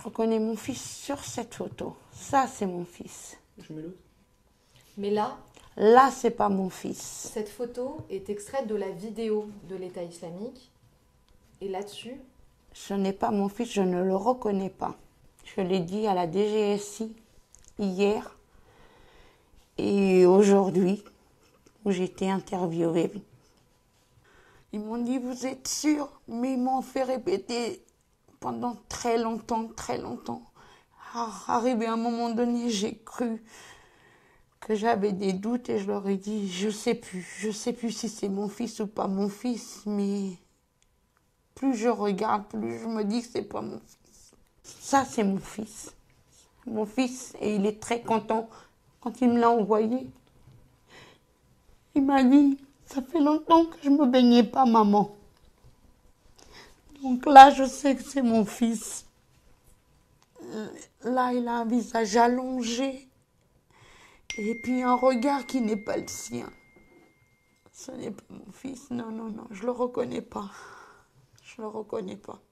reconnais mon fils sur cette photo. Ça, c'est mon fils. Je mets l'autre. Mais là, Là, c'est pas mon fils. cette photo est extraite de la vidéo de l'État islamique. Et là-dessus, Ce n'est pas mon fils, je ne le reconnais pas. Je l'ai dit à la DGSI hier et aujourd'hui, où j'ai été interviewée. Ils m'ont dit, vous êtes sûr? Mais ils m'ont fait répéter pendant très longtemps, très longtemps. Arrivé à un moment donné, j'ai cru que j'avais des doutes et je leur ai dit, je sais plus si c'est mon fils ou pas mon fils, mais plus je regarde, plus je me dis que c'est pas mon fils. Ça, c'est mon fils. Mon fils, et il est très content quand il me l'a envoyé. Il m'a dit, ça fait longtemps que je me baignais pas, maman. Donc là, je sais que c'est mon fils. Là, il a un visage allongé. Et puis un regard qui n'est pas le sien. Ce n'est pas mon fils. Non, non, non, je le reconnais pas. Je le reconnais pas.